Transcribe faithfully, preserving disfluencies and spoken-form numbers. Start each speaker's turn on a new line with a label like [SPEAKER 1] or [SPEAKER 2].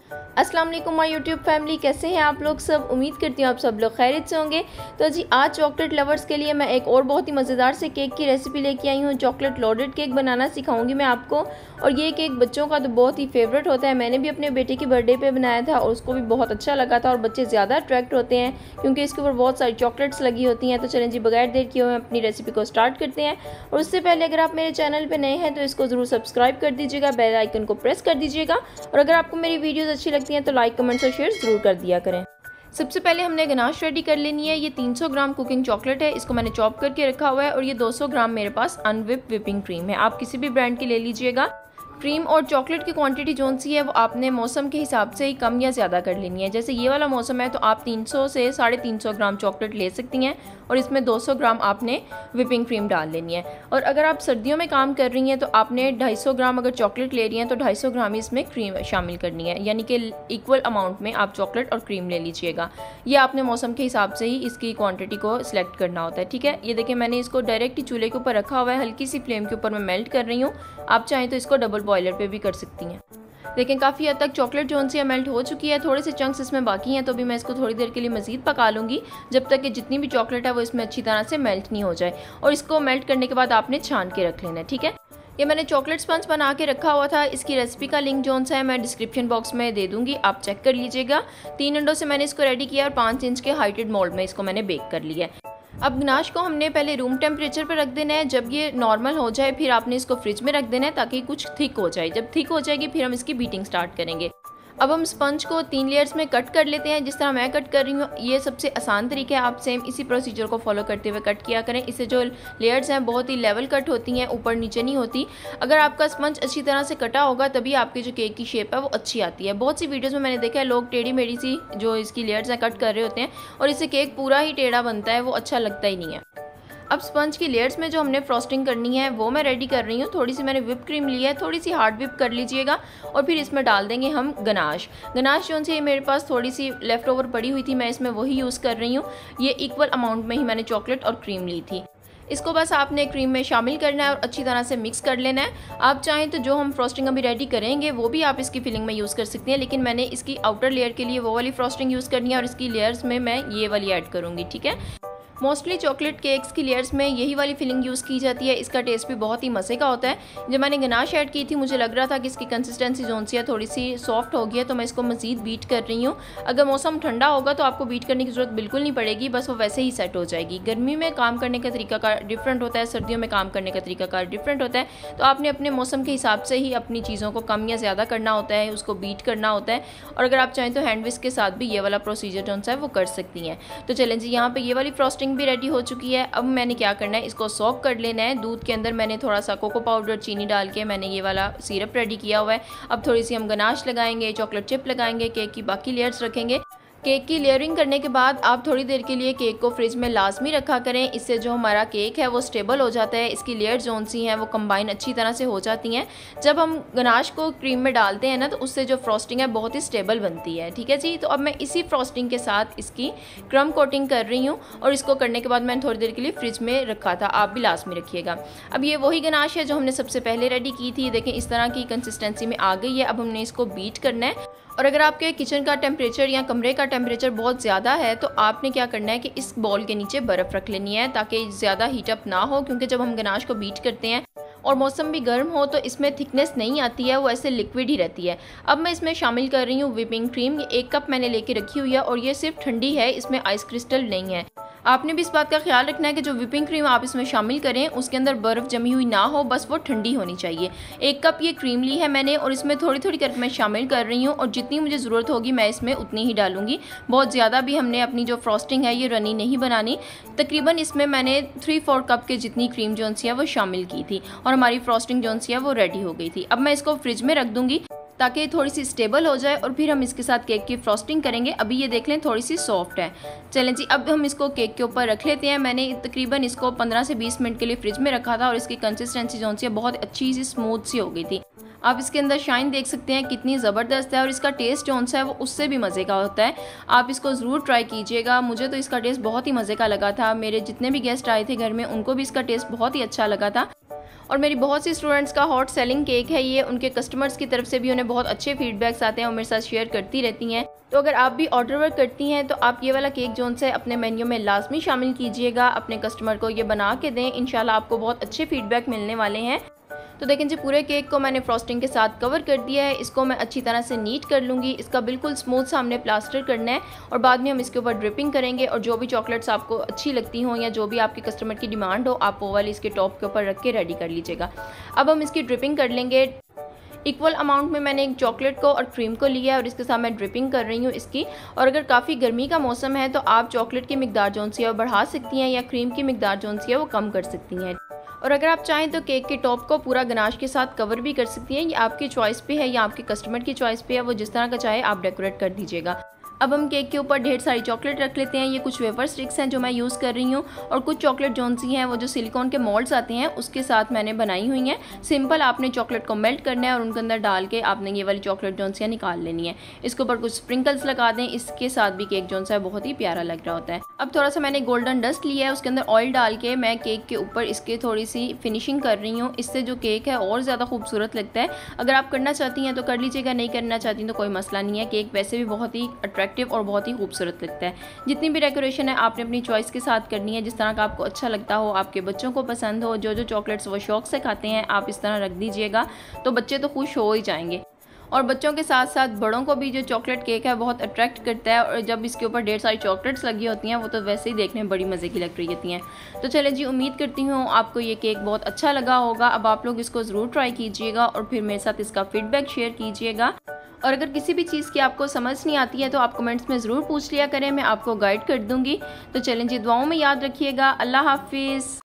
[SPEAKER 1] अस्सलाम वालेकुम my YouTube family, कैसे हैं आप लोग सब। उम्मीद करती हूँ आप सब लोग खैरियत से होंगे। तो जी आज चॉकलेट लवर्स के लिए मैं एक और बहुत ही मज़ेदार से केक की रेसिपी लेके आई हूँ। चॉकलेट लोडेड केक बनाना सिखाऊंगी मैं आपको। और ये केक बच्चों का तो बहुत ही फेवरेट होता है। मैंने भी अपने बेटे की बर्थडे पे बनाया था और उसको भी बहुत अच्छा लगा था और बच्चे ज़्यादा अट्रैक्ट होते हैं क्योंकि इसके ऊपर बहुत सारी चॉकलेट्स लगी होती हैं। तो चलें जी बगैर देर किए हुए अपनी रेसिपी को स्टार्ट करते हैं। और उससे पहले अगर आप मेरे चैनल पर नए हैं तो इसको ज़रूर सब्सक्राइब कर दीजिएगा, बेल आइकन को प्रेस कर दीजिएगा। और अगर आपको मेरी वीडियोज़ अच्छी लगती हैं तो लाइक कमेंट्स और शेयर ज़रूर कर दिया करें। सबसे पहले हमने गनाश रेडी कर लेनी है। ये तीन सौ ग्राम कुकिंग चॉकलेट है, इसको मैंने चॉप करके रखा हुआ है। और ये दो सौ ग्राम मेरे पास अनविप विपिंग क्रीम है, आप किसी भी ब्रांड की ले लीजिएगा। क्रीम और चॉकलेट की क्वांटिटी जोन सी है वो आपने मौसम के हिसाब से ही कम या ज़्यादा कर लेनी है। जैसे ये वाला मौसम है तो आप तीन सौ से साढ़े तीन सौ ग्राम चॉकलेट ले सकती हैं और इसमें दो सौ ग्राम आपने विपिंग क्रीम डाल लेनी है। और अगर आप सर्दियों में काम कर रही हैं तो आपने ढाई सौ ग्राम अगर चॉकलेट ले रही हैं तो ढाई सौ ग्राम ही इसमें क्रीम शामिल करनी है, यानी कि इक्वल अमाउंट में आप चॉकलेट और क्रीम ले लीजिएगा। ये आपने मौसम के हिसाब से ही इसकी क्वान्टिटी को सिलेक्ट करना होता है, ठीक है। ये देखिए मैंने इसको डायरेक्ट ही चूल्हे के ऊपर रखा हुआ है, हल्की सी फ्लेम के ऊपर मैं मेल्ट कर रही हूँ। आप चाहें तो इसको डबल बॉयलर पे भी कर सकती हैं। लेकिन काफ़ी हद तक चॉकलेट जो सी मेल्ट हो चुकी है, थोड़े से चंक्स इसमें बाकी हैं तो भी मैं इसको थोड़ी देर के लिए मज़ीद पका लूँगी जब तक कि जितनी भी चॉकलेट है वो इसमें अच्छी तरह से मेल्ट नहीं हो जाए। और इसको मेल्ट करने के बाद आपने छान के रख लेना है, ठीक है। ये मैंने चॉकलेट स्पंज बना के रखा हुआ था, इसकी रेसिपी का लिंक जो सा है मैं डिस्क्रिप्शन बॉक्स में दे दूँगी, आप चेक कर लीजिएगा। तीन अंडों से मैंने इसको रेडी किया और पाँच इंच के हाइटेड मोल्ड में इसको मैंने बेक कर लिया है। अब गनाश को हमने पहले रूम टेम्परेचर पर रख देना है। जब ये नॉर्मल हो जाए फिर आपने इसको फ्रिज में रख देना है ताकि कुछ थिक हो जाए। जब थिक हो जाएगी फिर हम इसकी बीटिंग स्टार्ट करेंगे। अब हम स्पंज को तीन लेयर्स में कट कर लेते हैं, जिस तरह मैं कट कर रही हूँ। ये सबसे आसान तरीका है, आप सेम इसी प्रोसीजर को फॉलो करते हुए कट किया करें। इससे जो लेयर्स हैं बहुत ही लेवल कट होती हैं, ऊपर नीचे नहीं होती। अगर आपका स्पंज अच्छी तरह से कटा होगा तभी आपकी जो केक की शेप है वो अच्छी आती है। बहुत सी वीडियोज़ में मैंने देखा है लोग टेढ़ी मेढ़ी सी जो इसकी लेयर्स हैं कट कर रहे होते हैं और इससे केक पूरा ही टेढ़ा बनता है, वो अच्छा लगता ही नहीं है। अब स्पंज की लेयर्स में जो हमने फ्रॉस्टिंग करनी है वो मैं रेडी कर रही हूँ। थोड़ी सी मैंने विप क्रीम ली है, थोड़ी सी हार्ड विप कर लीजिएगा। और फिर इसमें डाल देंगे हम गनाश। गनाश जो सी मेरे पास थोड़ी सी लेफ़्ट ओवर पड़ी हुई थी, मैं इसमें वही यूज़ कर रही हूँ। ये इक्वल अमाउंट में ही मैंने चॉकलेट और क्रीम ली थी। इसको बस आपने क्रीम में शामिल करना है और अच्छी तरह से मिक्स कर लेना है। आप चाहें तो जो हम फ्रॉस्टिंग अभी रेडी करेंगे वो भी आप इसकी फिलिंग में यूज़ कर सकती हैं, लेकिन मैंने इसकी आउटर लेयर के लिए वो वाली फ्रॉस्टिंग यूज़ करनी है और इसकी लेयर्स में मैं ये वाली ऐड करूँगी, ठीक है। मोस्टली चॉकलेट केक्स की लेयर्स में यही वाली फिलिंग यूज़ की जाती है। इसका टेस्ट भी बहुत ही मज़े का होता है। जब मैंने गनाश ऐड की थी मुझे लग रहा था कि इसकी कंसिस्टेंसी जोन सी है थोड़ी सी सॉफ्ट हो गई है, तो मैं इसको मज़ीद बीट कर रही हूँ। अगर मौसम ठंडा होगा तो आपको बीट करने की ज़रूरत बिल्कुल नहीं पड़ेगी, बस वो वैसे ही सेट हो जाएगी। गर्मी में काम करने का तरीका कार डिफरेंट होता है, सर्दियों में काम करने का तरीका कार डिफरेंट होता है। तो आपने अपने मौसम के हिसाब से ही अपनी चीज़ों को कम या ज़्यादा करना होता है, उसको बीट करना होता है। और अगर आप चाहें तो हैंड विस्क के साथ भी ये वाला प्रोसीजर जो सा है वो कर सकती हैं। तो चलें जी, यहाँ पर ये वाली फ्रॉस्टिंग भी रेडी हो चुकी है। अब मैंने क्या करना है, इसको सॉक कर लेना है। दूध के अंदर मैंने थोड़ा सा कोको पाउडर चीनी डाल के मैंने ये वाला सिरप रेडी किया हुआ है। अब थोड़ी सी हम गनाश लगाएंगे, चॉकलेट चिप लगाएंगे, केक की बाकी लेयर्स रखेंगे। केक की लेयरिंग करने के बाद आप थोड़ी देर के लिए केक को फ्रिज में लाजमी रखा करें, इससे जो हमारा केक है वो स्टेबल हो जाता है। इसकी लेयर जोन सी हैं वो कंबाइन अच्छी तरह से हो जाती हैं। जब हम गनाश को क्रीम में डालते हैं ना तो उससे जो फ्रॉस्टिंग है बहुत ही स्टेबल बनती है, ठीक है जी। तो अब मैं इसी फ्रॉस्टिंग के साथ इसकी क्रम कोटिंग कर रही हूँ और इसको करने के बाद मैंने थोड़ी देर के लिए फ्रिज में रखा था, आप भी लाजमी रखिएगा। अब ये वही गनाश है जो हमने सबसे पहले रेडी की थी। देखें इस तरह की कंसिस्टेंसी में आ गई है। अब हमने इसको बीट करना है। और अगर आपके किचन का टेम्परेचर या कमरे का टेम्परेचर बहुत ज़्यादा है तो आपने क्या करना है कि इस बॉल के नीचे बर्फ़ रख लेनी है ताकि ज़्यादा हीटअप ना हो, क्योंकि जब हम गनाश को बीट करते हैं और मौसम भी गर्म हो तो इसमें थिकनेस नहीं आती है, वो ऐसे लिक्विड ही रहती है। अब मैं इसमें शामिल कर रही हूँ विपिंग क्रीम। ये एक कप मैंने लेके रखी हुई है और ये सिर्फ ठंडी है, इसमें आइस क्रिस्टल नहीं है। आपने भी इस बात का ख्याल रखना है कि जो विपिंग क्रीम आप इसमें शामिल करें उसके अंदर बर्फ़ जमी हुई ना हो, बस वो ठंडी होनी चाहिए। एक कप ये क्रीम ली है मैंने और इसमें थोड़ी थोड़ी करके मैं शामिल कर रही हूँ और जितनी मुझे ज़रूरत होगी मैं इसमें उतनी ही डालूंगी। बहुत ज़्यादा भी हमने अपनी जो फ्रॉस्टिंग है ये रनी नहीं बनानी। तकरीबन इसमें मैंने थ्री फोर कप के जितनी क्रीम जोन सी है वो शामिल की थी और हमारी फ्रॉस्टिंग जोन सी है वो रेडी हो गई थी। अब मैं इसको फ्रिज में रख दूँगी ताकि थोड़ी सी स्टेबल हो जाए और फिर हम इसके साथ केक की फ्रॉस्टिंग करेंगे। अभी ये देख लें थोड़ी सी सॉफ्ट है। चलें जी, अब हम इसको केक के ऊपर रख लेते हैं। मैंने तकरीबन इसको पंद्रह से बीस मिनट के लिए फ्रिज में रखा था और इसकी कंसिस्टेंसी जो सी बहुत अच्छी सी स्मूथ सी हो गई थी। आप इसके अंदर शाइन देख सकते हैं कितनी ज़बरदस्त है और इसका टेस्ट जो सा है वो उससे भी मज़े का होता है। आप इसको ज़रूर ट्राई कीजिएगा। मुझे तो इसका टेस्ट बहुत ही मज़े का लगा था। मेरे जितने भी गेस्ट आए थे घर में उनको भी इसका टेस्ट बहुत ही अच्छा लगा था। और मेरी बहुत सी स्टूडेंट्स का हॉट सेलिंग केक है ये, उनके कस्टमर्स की तरफ से भी उन्हें बहुत अच्छे फीडबैक्स आते हैं और मेरे साथ शेयर करती रहती हैं। तो अगर आप भी ऑर्डर वर्क करती हैं तो आप ये वाला केक जोन से अपने मेन्यू में लाजमी शामिल कीजिएगा, अपने कस्टमर को ये बना के दें, इंशाल्लाह आपको बहुत अच्छे फीडबैक मिलने वाले हैं। तो देखें जी, पूरे केक को मैंने फ्रॉस्टिंग के साथ कवर कर दिया है। इसको मैं अच्छी तरह से नीट कर लूँगी, इसका बिल्कुल स्मूथ सामने प्लास्टर करना है और बाद में हम इसके ऊपर ड्रिपिंग करेंगे। और जो भी चॉकलेट्स आपको अच्छी लगती हों या जो भी आपके कस्टमर की डिमांड हो, आप वो वाली इसके टॉप के ऊपर रख के रेडी कर लीजिएगा। अब हम इसकी ड्रिपिंग कर लेंगे। इक्वल अमाउंट में मैंने एक चॉकलेट को और क्रीम को लिया है और इसके साथ मैं ड्रिपिंग कर रही हूँ इसकी। और अगर काफ़ी गर्मी का मौसम है तो आप चॉकलेट की मिकदार जोन सी है वो बढ़ा सकती हैं या क्रीम की मिकदार जोन सी है वो कम कर सकती हैं। और अगर आप चाहें तो केक के टॉप को पूरा गनाश के साथ कवर भी कर सकती हैं, ये आपकी चॉइस पे है या आपके कस्टमर की चॉइस पे है, वो जिस तरह का चाहे आप डेकोरेट कर दीजिएगा। अब हम केक के ऊपर ढेर सारी चॉकलेट रख लेते हैं। ये कुछ वेफर स्टिक्स हैं जो मैं यूज़ कर रही हूँ और कुछ चॉकलेट जोन सी हैं वो जो सिलिकॉन के मोल्ड्स आते हैं उसके साथ मैंने बनाई हुई हैं। सिंपल आपने चॉकलेट को मेल्ट करना है और उनके अंदर डाल के आपने ये वाली चॉकलेट जोन सी निकाल लेनी है। इसके ऊपर कुछ स्प्रिंकल्स लगा दें, इसके साथ भी केक जोन सा बहुत ही प्यारा लग रहा होता है। अब थोड़ा सा मैंने गोल्डन डस्ट लिया है, उसके अंदर ऑयल डाल के मैं केक के ऊपर इसके थोड़ी सी फिनिशिंग कर रही हूँ। इससे जो केक है और ज़्यादा खूबसूरत लगता है। अगर आप करना चाहती हैं तो कर लीजिएगा, नहीं करना चाहती तो कोई मसला नहीं है। केक वैसे भी बहुत ही अट्रैक्टिव और बहुत ही खूबसूरत लगता है। जितनी भी डेकोरेशन है आपने अपनी चॉइस के साथ करनी है, जिस तरह का आपको अच्छा लगता हो, आपके बच्चों को पसंद हो। जो जो चॉकलेट्स वो शौक से खाते हैं आप इस तरह रख दीजिएगा तो बच्चे तो खुश हो ही जाएंगे। और बच्चों के साथ साथ बड़ों को भी जो चॉकलेट केक है बहुत अट्रैक्ट करता है। और जब इसके ऊपर ढेर सारी चॉकलेट्स लगी होती हैं वो तो वैसे ही देखने में बड़ी मज़े की लग रही होती हैं। तो चले जी, उम्मीद करती हूँ आपको ये केक बहुत अच्छा लगा होगा। अब आप लोग इसको ज़रूर ट्राई कीजिएगा और फिर मेरे साथ इसका फीडबैक शेयर कीजिएगा। और अगर किसी भी चीज़ की आपको समझ नहीं आती है तो आप कमेंट्स में ज़रूर पूछ लिया करें, मैं आपको गाइड कर दूँगी। तो चलें जी, दुआओं में याद रखिएगा। अल्लाह हाफिज़।